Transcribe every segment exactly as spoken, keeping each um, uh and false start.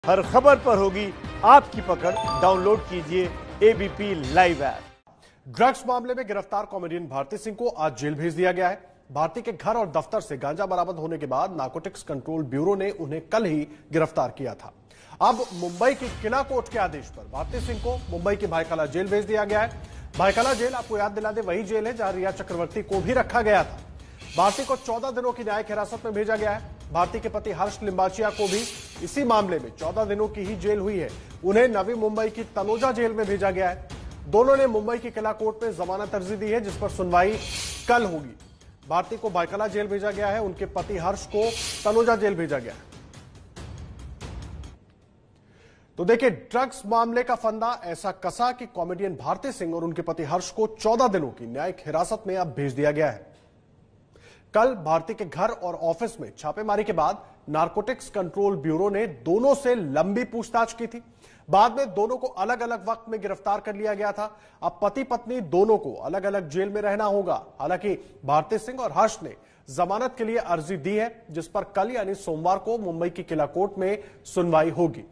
हर खबर पर होगी आपकी पकड़। डाउनलोड कीजिए एबीपी लाइव ऐप। ड्रग्स मामले में गिरफ्तार कॉमेडियन भारती सिंह को आज जेल भेज दिया गया है। भारती के घर और दफ्तर से गांजा बरामद होने के बाद नारकोटिक्स कंट्रोल ब्यूरो ने उन्हें कल ही गिरफ्तार किया था। अब मुंबई की किला कोर्ट के आदेश पर भारती सिंह को मुंबई की भायखला जेल भेज दिया गया है। भायखला जेल, आपको याद दिला दे, वही जेल है जहां रिया चक्रवर्ती को भी रखा गया था। भारती को चौदह दिनों की न्यायिक हिरासत में भेजा गया है। भारती के पति हर्ष लिंबाचिया को भी इसी मामले में चौदह दिनों की ही जेल हुई है। उन्हें नवी मुंबई की तलोजा जेल में भेजा गया है। दोनों ने मुंबई की किला कोर्ट में जमानत अर्जी दी है, जिस पर सुनवाई कल होगी। भारती को भायखला जेल भेजा गया है, उनके पति हर्ष को तलोजा जेल भेजा गया है। तो देखिए, ड्रग्स मामले का फंदा ऐसा कसा कि कॉमेडियन भारती सिंह और उनके पति हर्ष को चौदह दिनों की न्यायिक हिरासत में अब भेज दिया गया है। कल भारती के घर और ऑफिस में छापेमारी के बाद नारकोटिक्स कंट्रोल ब्यूरो ने दोनों से लंबी पूछताछ की थी। बाद में दोनों को अलग अलग वक्त में गिरफ्तार कर लिया गया था। अब पति पत्नी दोनों को अलग अलग जेल में रहना होगा। हालांकि भारती सिंह और हर्ष ने जमानत के लिए अर्जी दी है, जिस पर कल यानी सोमवार को मुंबई की किला कोर्ट में सुनवाई होगी।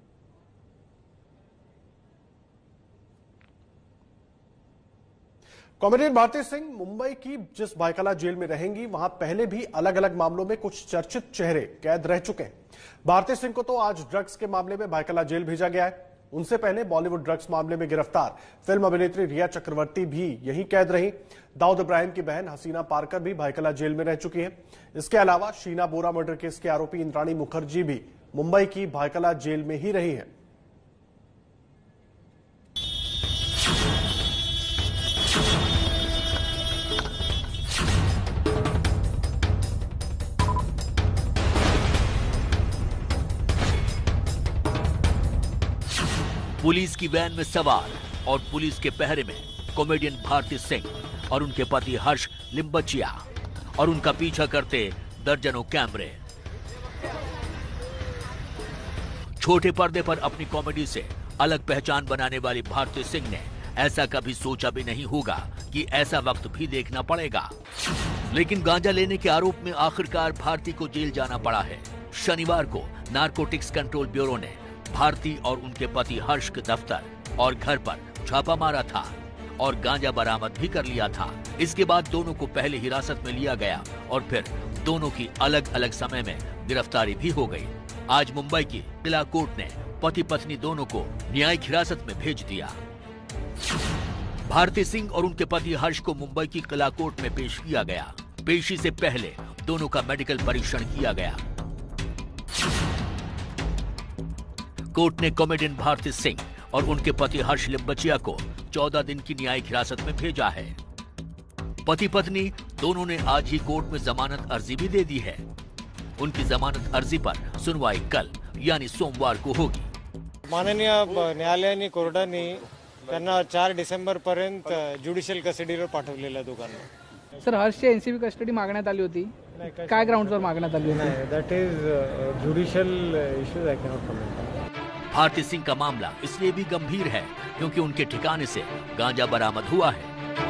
कॉमेडियन भारती सिंह मुंबई की जिस भायखला जेल में रहेंगी, वहां पहले भी अलग अलग मामलों में कुछ चर्चित चेहरे कैद रह चुके हैं। भारती सिंह को तो आज ड्रग्स के मामले में भायखला जेल भेजा गया है। उनसे पहले बॉलीवुड ड्रग्स मामले में गिरफ्तार फिल्म अभिनेत्री रिया चक्रवर्ती भी यहीं कैद रही। दाऊद इब्राहिम की बहन हसीना पारकर भी भायखला जेल में रह चुकी है। इसके अलावा शीना बोरा मर्डर केस के आरोपी इंद्राणी मुखर्जी भी मुंबई की भायखला जेल में ही रही है। पुलिस की वैन में सवार और पुलिस के पहरे में कॉमेडियन भारती सिंह और उनके पति हर्ष लिंबाचिया और उनका पीछा करते दर्जनों कैमरे। छोटे पर्दे पर अपनी कॉमेडी से अलग पहचान बनाने वाली भारती सिंह ने ऐसा कभी सोचा भी नहीं होगा कि ऐसा वक्त भी देखना पड़ेगा। लेकिन गांजा लेने के आरोप में आखिरकार भारती को जेल जाना पड़ा है। शनिवार को नारकोटिक्स कंट्रोल ब्यूरो ने भारती और उनके पति हर्ष के दफ्तर और घर पर छापा मारा था और गांजा बरामद भी कर लिया था। इसके बाद दोनों को पहले हिरासत में लिया गया और फिर दोनों की अलग अलग समय में गिरफ्तारी भी हो गई। आज मुंबई की किला कोर्ट ने पति पत्नी दोनों को न्यायिक हिरासत में भेज दिया। भारती सिंह और उनके पति हर्ष को मुंबई की किला कोर्ट में पेश किया गया। पेशी से पहले दोनों का मेडिकल परीक्षण किया गया। कोर्ट ने कॉमेडियन भारती सिंह और उनके पति हर्ष लिंबाचिया को चौदह दिन की न्यायिक हिरासत में भेजा है। पति पत्नी दोनों ने आज ही कोर्ट में जमानत अर्जी भी दे दी है। उनकी जमानत अर्जी पर सुनवाई कल यानी सोमवार को होगी। माननीय न्यायालयाने कोर्टाने त्यांना चार डिसेंबर पर्यंत ज्युडिशियल कस्टडीवर पाठवलेलं आहे दोघांना। सर, हर्षची एनसीबी कस्टडी मागण्यात आली होती, काय ग्राउंडवर मागण्यात आली होती? That is judicial issues, I cannot comment. Bharti Singh का मामला इसलिए भी गंभीर है क्योंकि उनके ठिकाने से गांजा बरामद हुआ है।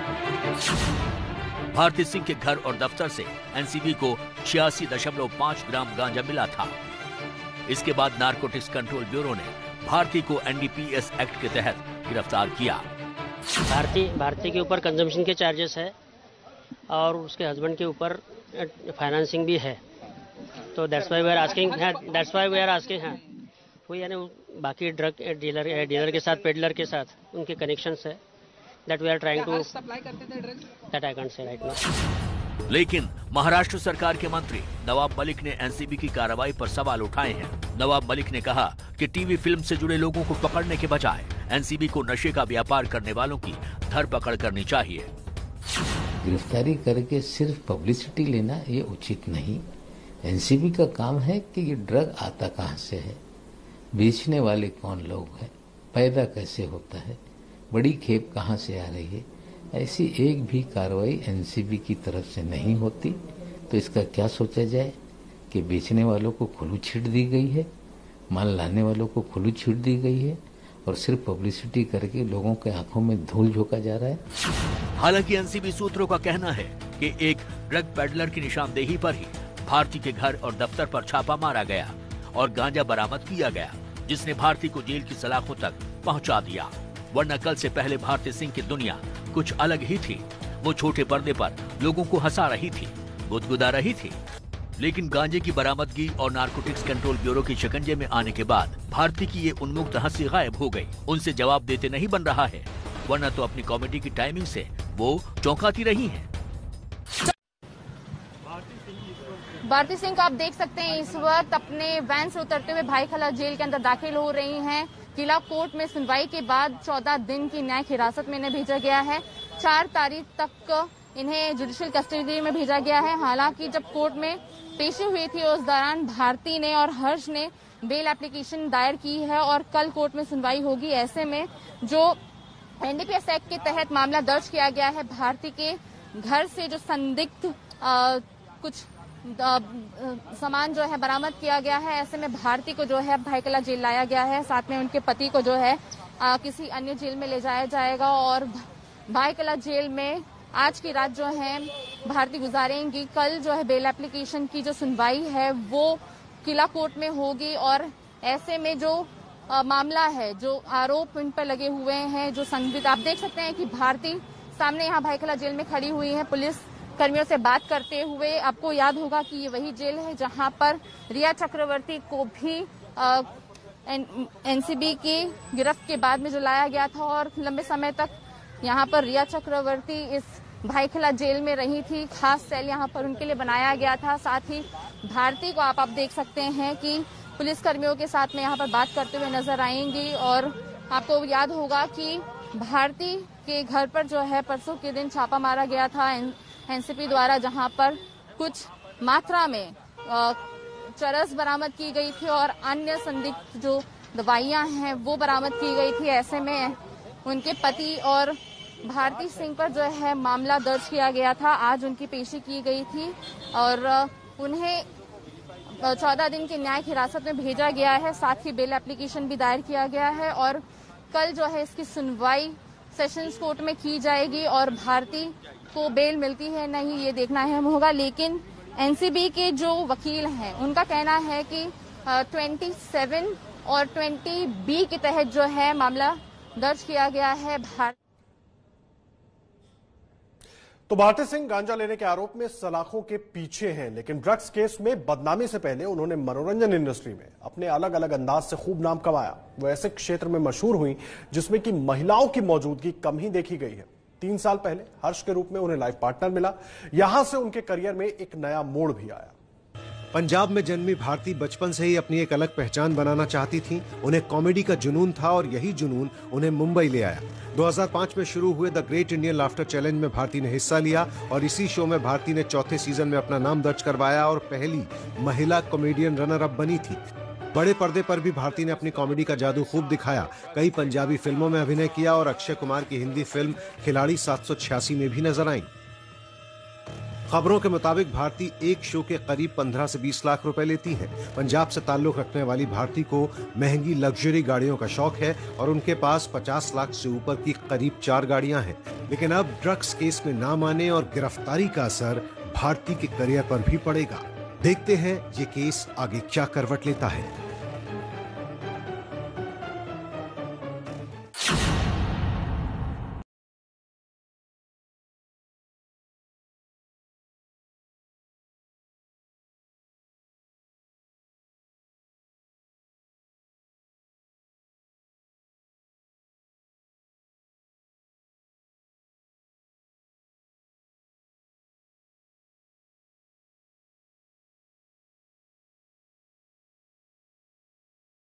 भारती सिंह के घर और दफ्तर से एनसीबी को छियासी दशमलव पांच ग्राम गांजा मिला था। इसके बाद नारकोटिक्स कंट्रोल ब्यूरो ने भारती को एनडीपीएस एक्ट के तहत गिरफ्तार किया। भारती भारती के ऊपर कंजम्पशन के चार्जेस है और उसके हस्बैंड के ऊपर फाइनेंसिंग भी है। तो that's why we are asking that's why we are asking है वो यानी बाकी ड्रग डीलर डीलर के साथ, पेडलर के साथ उनके कनेक्शंस है। That we are trying to supply करते थे drugs, that I can't say right now. लेकिन महाराष्ट्र सरकार के मंत्री नवाब मलिक ने एनसीबी की कार्रवाई पर सवाल उठाए हैं। नवाब मलिक ने कहा कि टीवी फिल्म से जुड़े लोगों को पकड़ने के बजाय एनसीबी को नशे का व्यापार करने वालों की धरपकड़ करनी चाहिए। गिरफ्तारी करके सिर्फ पब्लिसिटी लेना ये उचित नहीं। एनसीबी का काम है कि ये ड्रग आता कहाँ से है, बेचने वाले कौन लोग हैं, पैदा कैसे होता है, बड़ी खेप कहाँ से आ रही है। ऐसी एक भी कार्रवाई एनसीबी की तरफ से नहीं होती तो इसका क्या सोचा जाए कि बेचने वालों को खुली छीट दी गई है, माल लाने वालों को खुली छीट दी गई है और सिर्फ पब्लिसिटी करके लोगों के आंखों में धूल झोंका जा रहा है। हालांकि एनसीबी सूत्रों का कहना है कि एक ड्रग पेडलर की निशानदेही पर ही भारती के घर और दफ्तर पर छापा मारा गया और गांजा बरामद किया गया। जिसने भारती को जेल की सलाखों तक पहुंचा दिया। वरना कल से पहले भारती सिंह की दुनिया कुछ अलग ही थी। वो छोटे पर्दे पर लोगों को हंसा रही थी, गुदगुदा रही थी। लेकिन गांजे की बरामदगी और नारकोटिक्स कंट्रोल ब्यूरो के शिकंजे में आने के बाद भारती की ये उन्मुक्त हंसी गायब हो गई। उनसे जवाब देते नहीं बन रहा है, वरना तो अपनी कॉमेडी की टाइमिंग से वो चौंकाती रही हैं। भारती सिंह को आप देख सकते हैं इस वक्त अपने वैन से उतरते हुए भाईखला जेल के अंदर दाखिल हो रही हैं। किला कोर्ट में सुनवाई के बाद चौदह दिन की न्यायिक हिरासत में इन्हें भेजा गया है। चार तारीख तक इन्हें जुडिशियल कस्टडी में भेजा गया है। हालांकि जब कोर्ट में पेशी हुई थी उस दौरान भारती ने और हर्ष ने बेल एप्लीकेशन दायर की है और कल कोर्ट में सुनवाई होगी। ऐसे में जो एनडीपीएस एक्ट के तहत मामला दर्ज किया गया है, भारती के घर से जो संदिग्ध आ, कुछ आ, सामान जो है बरामद किया गया है। ऐसे में भारती को जो है भाईखला जेल लाया गया है। साथ में उनके पति को जो है आ, किसी अन्य जेल में ले जाया जाएगा और भाईखला जेल में आज की रात जो है भारती गुजारेंगी। कल जो है बेल एप्लीकेशन की जो सुनवाई है वो किला कोर्ट में होगी और ऐसे में जो आ, मामला है, जो आरोप इन पर लगे हुए हैं, जो संदिग्ध, आप देख सकते हैं कि भारती सामने यहाँ भाईखला जेल में खड़ी हुई है पुलिस कर्मियों से बात करते हुए। आपको याद होगा कि ये वही जेल है जहां पर रिया चक्रवर्ती को भी आ, एन, एनसीबी की गिरफ्त के बाद में जो लाया गया था और लंबे समय तक यहाँ पर रिया चक्रवर्ती इस भाईखला जेल में रही थी। खास सेल यहाँ पर उनके लिए बनाया गया था। साथ ही भारती को आप आप देख सकते हैं कि पुलिस कर्मियों के साथ में यहाँ पर बात करते हुए नजर आएंगी। और आपको याद होगा कि भारती के घर पर जो है परसों के दिन छापा मारा गया था एनसीपी द्वारा, जहाँ पर कुछ मात्रा में चरस बरामद की गई थी और अन्य संदिग्ध जो दवाइयां हैं वो बरामद की गई थी। ऐसे में उनके पति और भारती सिंह पर जो है मामला दर्ज किया गया था। आज उनकी पेशी की गई थी और उन्हें चौदह दिन की न्यायिक हिरासत में भेजा गया है। साथ ही बेल एप्लीकेशन भी दायर किया गया है और कल जो है इसकी सुनवाई सेशंस कोर्ट में की जाएगी और भारती को बेल मिलती है नहीं ये देखना अहम होगा। लेकिन एनसीबी के जो वकील हैं उनका कहना है कि सत्ताईस और बीस बी के तहत जो है मामला दर्ज किया गया है। भारत तो भारती सिंह गांजा लेने के आरोप में सलाखों के पीछे हैं, लेकिन ड्रग्स केस में बदनामी से पहले उन्होंने मनोरंजन इंडस्ट्री में अपने अलग अलग अंदाज से खूब नाम कमाया। वो ऐसे क्षेत्र में मशहूर हुई जिसमें कि महिलाओं की मौजूदगी कम ही देखी गई है। तीन साल पहले हर्ष के रूप में उन्हें लाइफ पार्टनर मिला। यहां से उनके करियर में एक नया मोड़ भी आया। पंजाब में जन्मी भारती बचपन से ही अपनी एक अलग पहचान बनाना चाहती थी। उन्हें कॉमेडी का जुनून था और यही जुनून उन्हें मुंबई ले आया। दो हज़ार पाँच में शुरू हुए the great Indian laughter challenge में भारती ने हिस्सा लिया और इसी शो में भारती ने चौथे सीजन में अपना नाम दर्ज करवाया और पहली महिला कॉमेडियन रनर अप बनी थी। बड़े पर्दे पर भी भारती ने अपनी कॉमेडी का जादू खूब दिखाया। कई पंजाबी फिल्मों में अभिनय किया और अक्षय कुमार की हिंदी फिल्म खिलाड़ी सात सौ छियासी में भी नजर आई। खबरों के मुताबिक भारती एक शो के करीब पंद्रह से बीस लाख रुपए लेती हैं। पंजाब से ताल्लुक रखने वाली भारती को महंगी लग्जरी गाड़ियों का शौक है और उनके पास पचास लाख से ऊपर की करीब चार गाड़ियां हैं। लेकिन अब ड्रग्स केस में नाम आने और गिरफ्तारी का असर भारती के करियर पर भी पड़ेगा। देखते हैं ये केस आगे क्या करवट लेता है।